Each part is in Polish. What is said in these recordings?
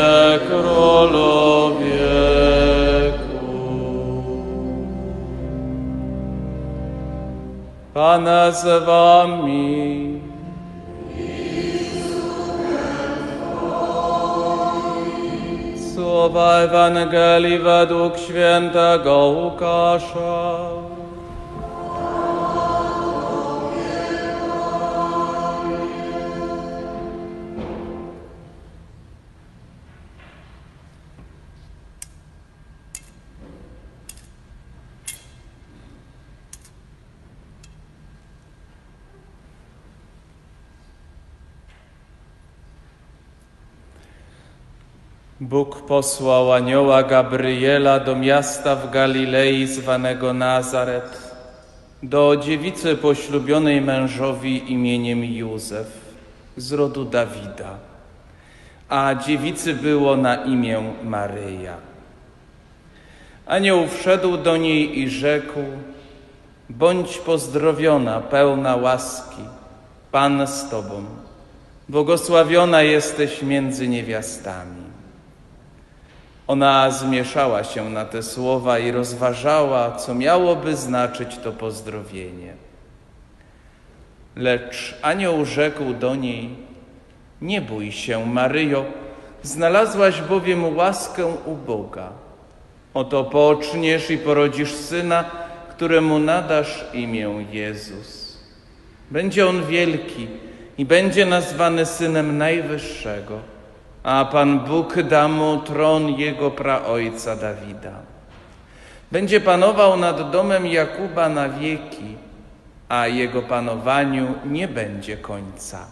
królu wieku. Pana z wami. Słowa Ewangelii według świętego Łukasza. Bóg posłał anioła Gabriela do miasta w Galilei zwanego Nazaret, do dziewicy poślubionej mężowi imieniem Józef z rodu Dawida, a dziewicy było na imię Maryja. Anioł wszedł do niej i rzekł: bądź pozdrowiona, pełna łaski, Pan z tobą, błogosławiona jesteś między niewiastami. Ona zmieszała się na te słowa i rozważała, co miałoby znaczyć to pozdrowienie. Lecz anioł rzekł do niej: nie bój się, Maryjo, znalazłaś bowiem łaskę u Boga. Oto poczniesz i porodzisz syna, któremu nadasz imię Jezus. Będzie on wielki i będzie nazwany Synem Najwyższego, a Pan Bóg da mu tron jego praojca Dawida. Będzie panował nad domem Jakuba na wieki, a jego panowaniu nie będzie końca.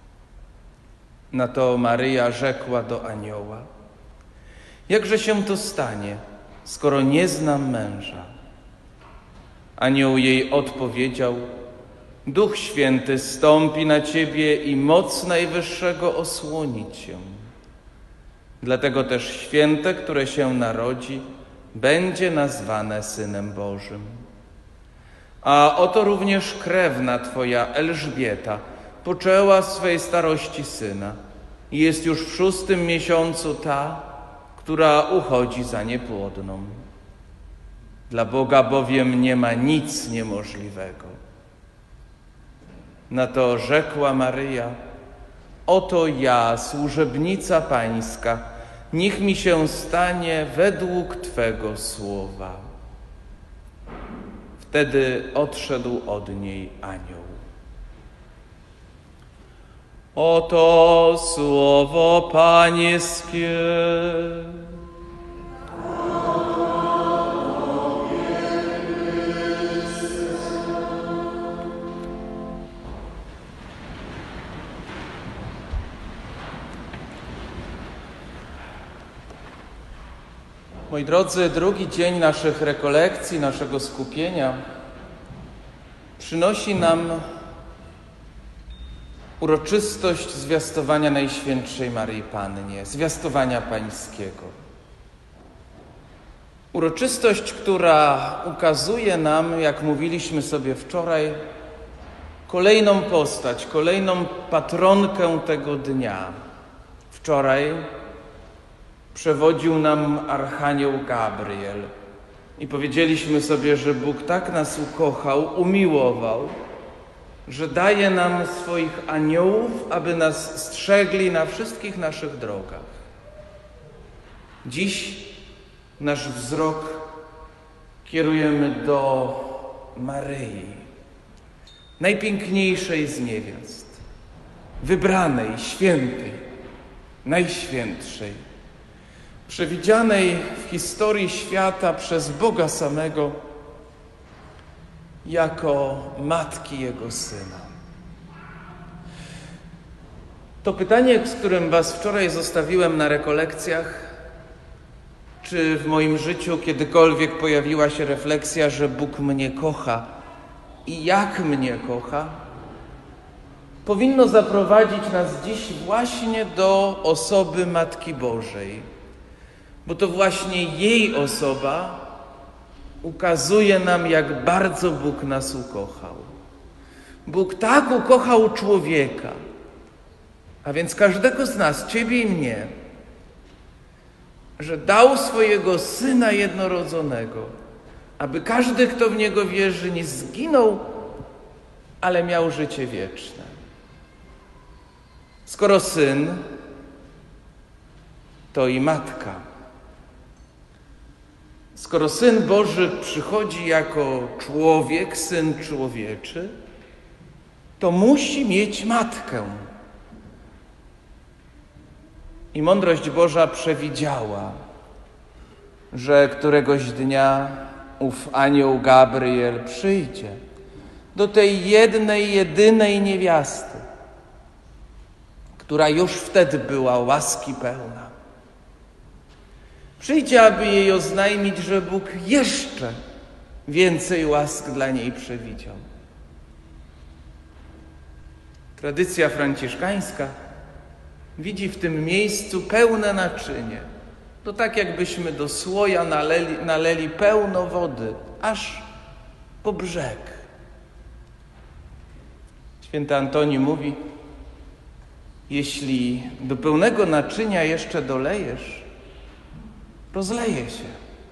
Na to Maryja rzekła do anioła: jakże się to stanie, skoro nie znam męża? Anioł jej odpowiedział: Duch Święty zstąpi na ciebie i moc Najwyższego osłoni cię. Dlatego też święte, które się narodzi, będzie nazwane Synem Bożym. A oto również krewna twoja Elżbieta poczęła w swej starości syna i jest już w 6. miesiącu ta, która uchodzi za niepłodną. Dla Boga bowiem nie ma nic niemożliwego. Na to rzekła Maryja: oto ja, służebnica Pańska, niech mi się stanie według Twego słowa. Wtedy odszedł od niej anioł. Oto słowo Pańskie. Moi drodzy, drugi dzień naszych rekolekcji, naszego skupienia przynosi nam uroczystość zwiastowania Najświętszej Maryi Pannie, zwiastowania Pańskiego. Uroczystość, która ukazuje nam, jak mówiliśmy sobie wczoraj, kolejną postać, kolejną patronkę tego dnia. Wczoraj przewodził nam Archanioł Gabriel i powiedzieliśmy sobie, że Bóg tak nas ukochał, umiłował, że daje nam swoich aniołów, aby nas strzegli na wszystkich naszych drogach. Dziś nasz wzrok kierujemy do Maryi, najpiękniejszej z niewiast, wybranej, świętej, najświętszej, przewidzianej w historii świata przez Boga samego jako matki Jego Syna. To pytanie, z którym was wczoraj zostawiłem na rekolekcjach, czy w moim życiu kiedykolwiek pojawiła się refleksja, że Bóg mnie kocha i jak mnie kocha, powinno zaprowadzić nas dziś właśnie do osoby Matki Bożej. Bo to właśnie jej osoba ukazuje nam, jak bardzo Bóg nas ukochał. Bóg tak ukochał człowieka, a więc każdego z nas, ciebie i mnie, że dał swojego Syna jednorodzonego, aby każdy, kto w Niego wierzy, nie zginął, ale miał życie wieczne. Skoro Syn, to i Matka. Skoro Syn Boży przychodzi jako człowiek, Syn człowieczy, to musi mieć matkę. I mądrość Boża przewidziała, że któregoś dnia ów anioł Gabriel przyjdzie do tej jednej, jedynej niewiasty, która już wtedy była łaski pełna. Przyjdzie, aby jej oznajmić, że Bóg jeszcze więcej łask dla niej przewidział. Tradycja franciszkańska widzi w tym miejscu pełne naczynie. To tak, jakbyśmy do słoja naleli pełno wody, aż po brzeg. Święty Antoni mówi: jeśli do pełnego naczynia jeszcze dolejesz, rozleje się.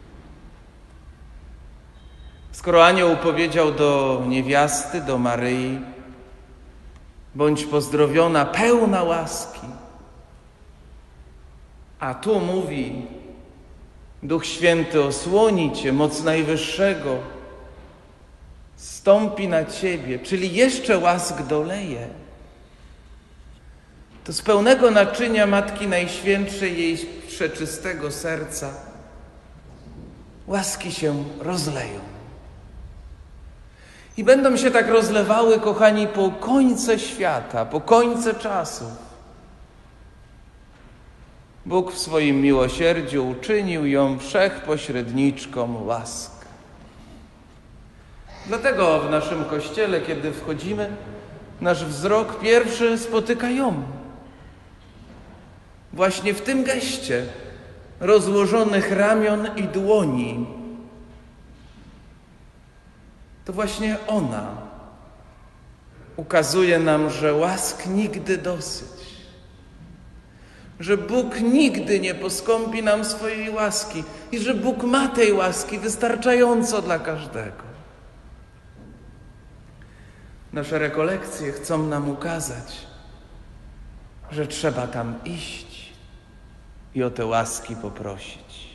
Skoro anioł powiedział do niewiasty, do Maryi: bądź pozdrowiona, pełna łaski, a tu mówi: Duch Święty osłoni cię, moc Najwyższego stąpi na ciebie, czyli jeszcze łask doleje, to z pełnego naczynia Matki Najświętszej, jej przeczystego serca, łaski się rozleją. I będą się tak rozlewały, kochani, po końce świata, po końce czasów. Bóg w swoim miłosierdziu uczynił ją wszechpośredniczką łask. Dlatego w naszym Kościele, kiedy wchodzimy, nasz wzrok pierwszy spotyka ją. Właśnie w tym geście rozłożonych ramion i dłoni. To właśnie ona ukazuje nam, że łask nigdy dosyć. Że Bóg nigdy nie poskąpi nam swojej łaski i że Bóg ma tej łaski wystarczająco dla każdego. Nasze rekolekcje chcą nam ukazać, że trzeba tam iść i o te łaski poprosić.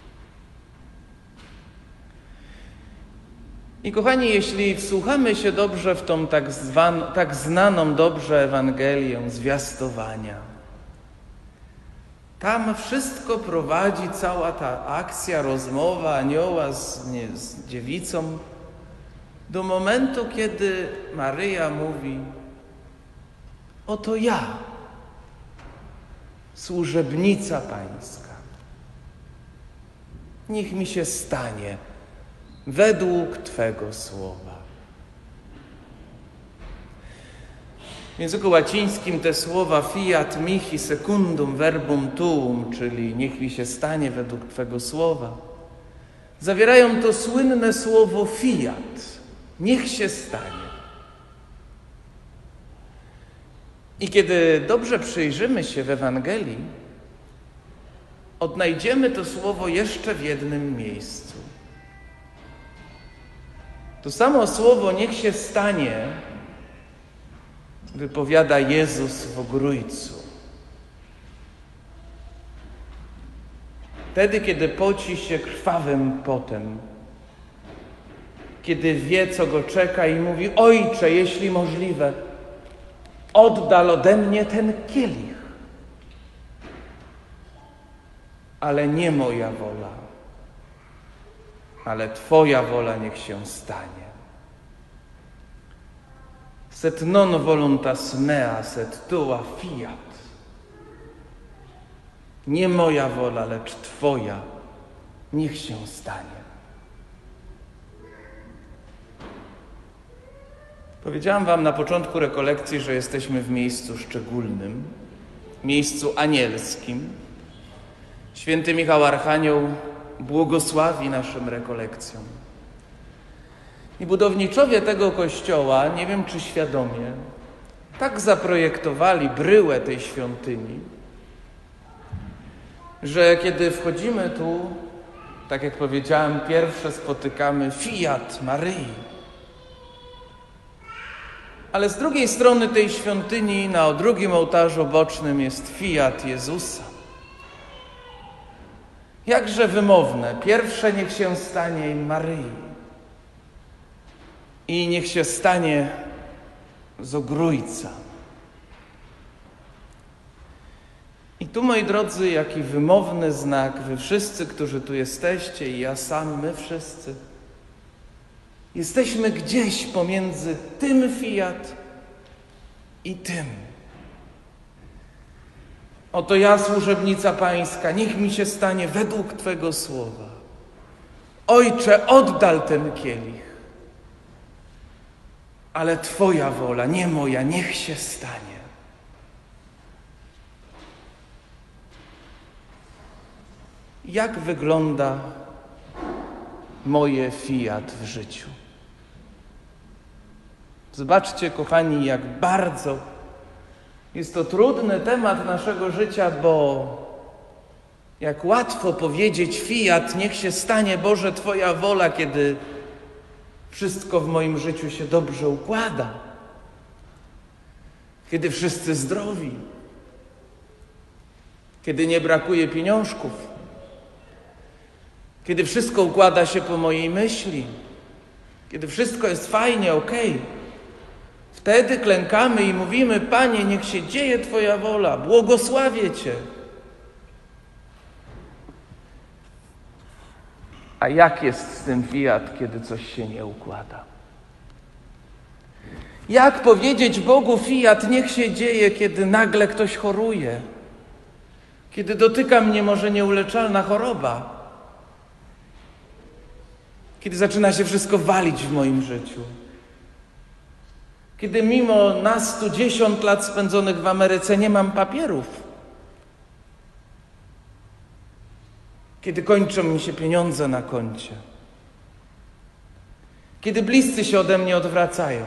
I kochani, jeśli wsłuchamy się dobrze w tą tak znaną dobrze Ewangelię zwiastowania, tam wszystko prowadzi, cała ta akcja, rozmowa anioła z dziewicą, do momentu, kiedy Maryja mówi: oto ja, służebnica Pańska. Niech mi się stanie według Twego słowa. W języku łacińskim te słowa fiat mihi secundum verbum tuum, czyli niech mi się stanie według Twego słowa, zawierają to słynne słowo fiat, niech się stanie. I kiedy dobrze przyjrzymy się w Ewangelii, odnajdziemy to słowo jeszcze w jednym miejscu. To samo słowo niech się stanie wypowiada Jezus w ogrójcu. Wtedy, kiedy poci się krwawym potem, kiedy wie, co go czeka i mówi: Ojcze, jeśli możliwe, oddal ode mnie ten kielich, ale nie moja wola, ale Twoja wola niech się stanie. Sed non voluntas mea, sed tua fiat. Nie moja wola, lecz Twoja niech się stanie. Powiedziałam wam na początku rekolekcji, że jesteśmy w miejscu szczególnym, miejscu anielskim. Święty Michał Archanioł błogosławi naszym rekolekcjom. I budowniczowie tego kościoła, nie wiem czy świadomie, tak zaprojektowali bryłę tej świątyni, że kiedy wchodzimy tu, tak jak powiedziałem, pierwsze spotykamy Fiat Maryi. Ale z drugiej strony tej świątyni na drugim ołtarzu bocznym jest Fiat Jezusa. Jakże wymowne. Pierwsze niech się stanie Maryi. I niech się stanie z Ogrójca. I tu, moi drodzy, jaki wymowny znak, wy wszyscy, którzy tu jesteście i ja sam, my wszyscy, jesteśmy gdzieś pomiędzy tym Fiat i tym. Oto ja, służebnica Pańska, niech mi się stanie według Twego słowa. Ojcze, oddal ten kielich, ale Twoja wola, nie moja, niech się stanie. Jak wygląda moje Fiat w życiu? Zobaczcie, kochani, jak bardzo jest to trudny temat naszego życia, bo jak łatwo powiedzieć Fiat, niech się stanie, Boże, Twoja wola, kiedy wszystko w moim życiu się dobrze układa, kiedy wszyscy zdrowi, kiedy nie brakuje pieniążków, kiedy wszystko układa się po mojej myśli, kiedy wszystko jest fajnie, okej. Wtedy klękamy i mówimy: Panie, niech się dzieje Twoja wola, błogosławię Cię. A jak jest z tym Fiat, kiedy coś się nie układa? Jak powiedzieć Bogu Fiat, niech się dzieje, kiedy nagle ktoś choruje? Kiedy dotyka mnie może nieuleczalna choroba? Kiedy zaczyna się wszystko walić w moim życiu? Kiedy mimo nas 110 lat spędzonych w Ameryce nie mam papierów? Kiedy kończą mi się pieniądze na koncie? Kiedy bliscy się ode mnie odwracają?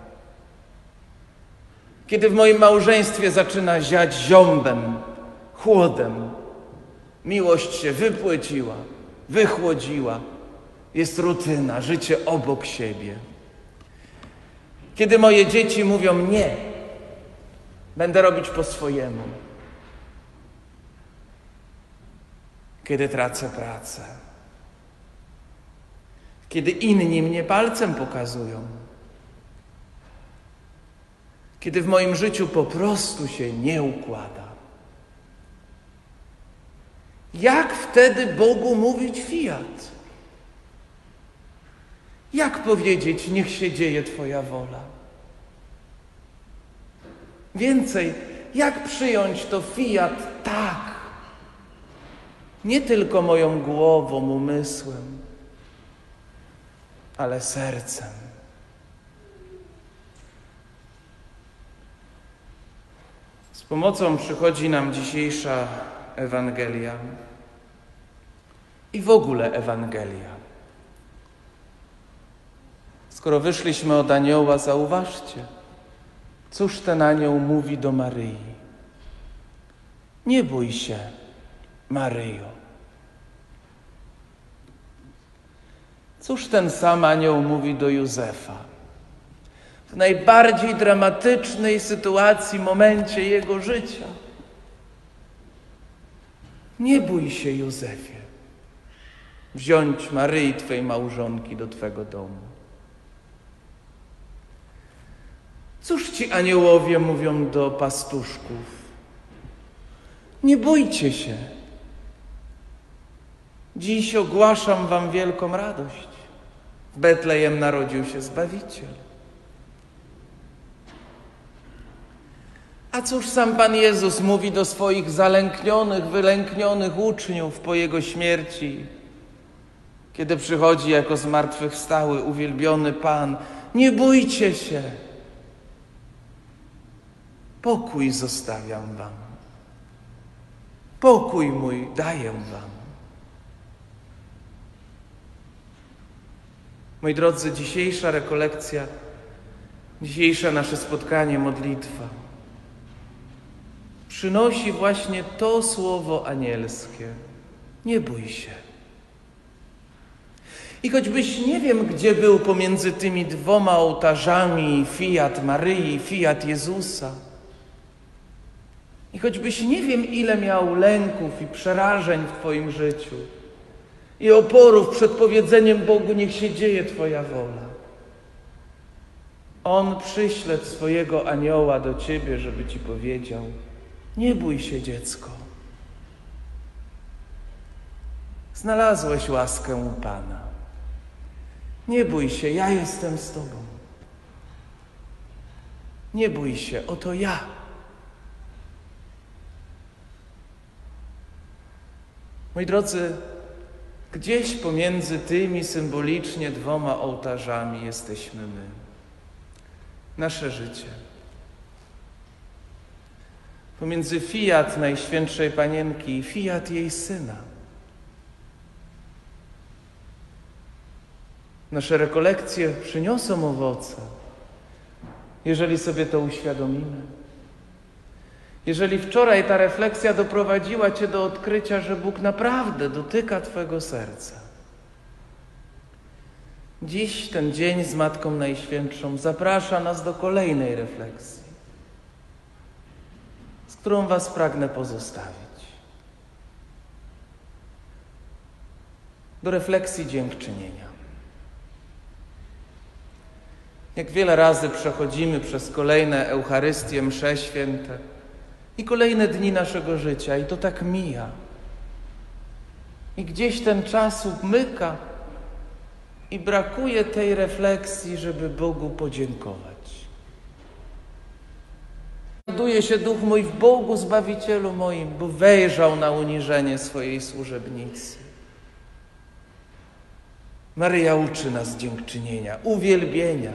Kiedy w moim małżeństwie zaczyna ziać ziąbem, chłodem? Miłość się wypłeciła, wychłodziła. Jest rutyna, życie obok siebie. Kiedy moje dzieci mówią: nie, będę robić po swojemu. Kiedy tracę pracę. Kiedy inni mnie palcem pokazują. Kiedy w moim życiu po prostu się nie układa. Jak wtedy Bogu mówić Fiat? Jak powiedzieć: niech się dzieje Twoja wola? Więcej, jak przyjąć to Fiat tak? Nie tylko moją głową, umysłem, ale sercem. Z pomocą przychodzi nam dzisiejsza Ewangelia i w ogóle Ewangelia. Skoro wyszliśmy od anioła, zauważcie, cóż ten anioł mówi do Maryi. Nie bój się, Maryjo. Cóż ten sam anioł mówi do Józefa w najbardziej dramatycznej sytuacji, momencie jego życia. Nie bój się, Józefie, wziąć Maryi, Twej małżonki, do Twego domu. Cóż ci aniołowie mówią do pastuszków? Nie bójcie się. Dziś ogłaszam wam wielką radość. W Betlejem narodził się Zbawiciel. A cóż sam Pan Jezus mówi do swoich zalęknionych, wylęknionych uczniów po Jego śmierci, kiedy przychodzi jako zmartwychwstały, uwielbiony Pan? Nie bójcie się. Pokój zostawiam wam. Pokój mój daję wam. Moi drodzy, dzisiejsza rekolekcja, dzisiejsze nasze spotkanie, modlitwa przynosi właśnie to słowo anielskie. Nie bój się. I choćbyś nie wiem, gdzie był pomiędzy tymi dwoma ołtarzami, fiat Maryi, fiat Jezusa, i choćbyś nie wiem, ile miał lęków i przerażeń w twoim życiu i oporów przed powiedzeniem Bogu, niech się dzieje Twoja wola, On przyśle swojego anioła do ciebie, żeby ci powiedział: nie bój się, dziecko. Znalazłeś łaskę u Pana. Nie bój się, ja jestem z tobą. Nie bój się, oto ja. Moi drodzy, gdzieś pomiędzy tymi symbolicznie dwoma ołtarzami jesteśmy my. Nasze życie. Pomiędzy fiat Najświętszej Panienki i fiat jej Syna. Nasze rekolekcje przyniosą owoce, jeżeli sobie to uświadomimy. Jeżeli wczoraj ta refleksja doprowadziła cię do odkrycia, że Bóg naprawdę dotyka twojego serca. Dziś ten dzień z Matką Najświętszą zaprasza nas do kolejnej refleksji, z którą was pragnę pozostawić. Do refleksji dziękczynienia. Jak wiele razy przechodzimy przez kolejne Eucharystie, msze święte i kolejne dni naszego życia i to tak mija. I gdzieś ten czas umyka i brakuje tej refleksji, żeby Bogu podziękować. Raduje się duch mój w Bogu Zbawicielu moim, bo wejrzał na uniżenie swojej służebnicy. Maryja uczy nas dziękczynienia, uwielbienia.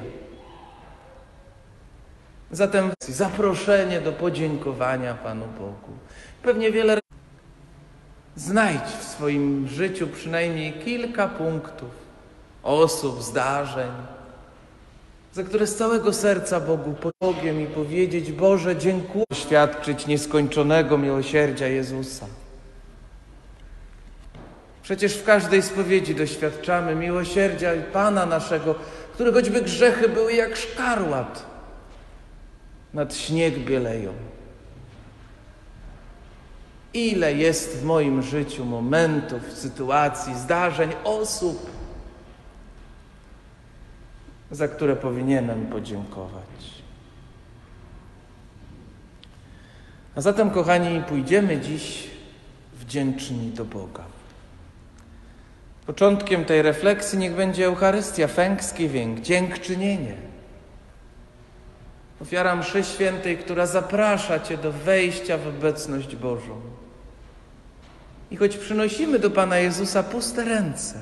Zatem zaproszenie do podziękowania Panu Bogu. Pewnie wiele razy znajdź w swoim życiu przynajmniej kilka punktów, osób, zdarzeń, za które z całego serca Bogu Bogiem i powiedzieć: Boże, dziękuję, świadczyć nieskończonego miłosierdzia Jezusa. Przecież w każdej spowiedzi doświadczamy miłosierdzia Pana naszego, które choćby grzechy były jak szkarłat, nad śnieg bieleją. Ile jest w moim życiu momentów, sytuacji, zdarzeń, osób, za które powinienem podziękować. A zatem, kochani, pójdziemy dziś wdzięczni do Boga. Początkiem tej refleksji niech będzie Eucharystia, fęgski wiek, dziękczynienie. Ofiara mszy świętej, która zaprasza cię do wejścia w obecność Bożą. I choć przynosimy do Pana Jezusa puste ręce,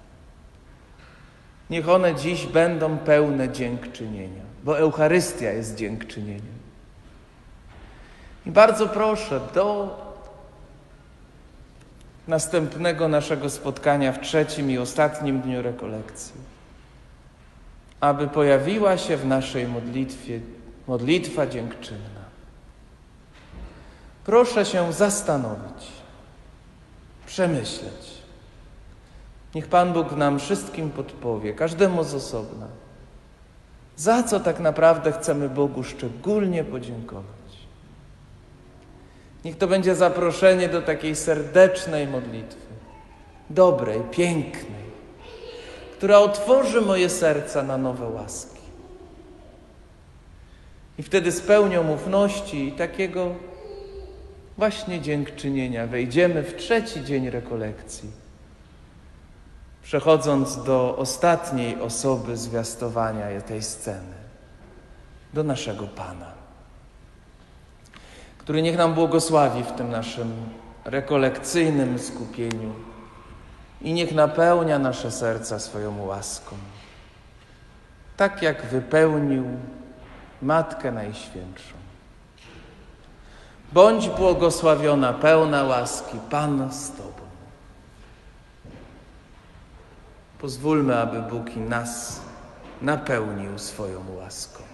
niech one dziś będą pełne dziękczynienia, bo Eucharystia jest dziękczynieniem. I bardzo proszę do następnego naszego spotkania w trzecim i ostatnim dniu rekolekcji, aby pojawiła się w naszej modlitwie modlitwa dziękczynna. Proszę się zastanowić, przemyśleć. Niech Pan Bóg nam wszystkim podpowie, każdemu z osobna, za co tak naprawdę chcemy Bogu szczególnie podziękować. Niech to będzie zaproszenie do takiej serdecznej modlitwy, dobrej, pięknej, która otworzy moje serca na nowe łaski. I wtedy z pełnią ufności i takiego właśnie dziękczynienia wejdziemy w trzeci dzień rekolekcji, przechodząc do ostatniej osoby zwiastowania tej sceny, do naszego Pana, który niech nam błogosławi w tym naszym rekolekcyjnym skupieniu i niech napełnia nasze serca swoją łaską, tak jak wypełnił Matkę Najświętszą. Bądź błogosławiona, pełna łaski, Pan z Tobą. Pozwólmy, aby Bóg i nas napełnił swoją łaską.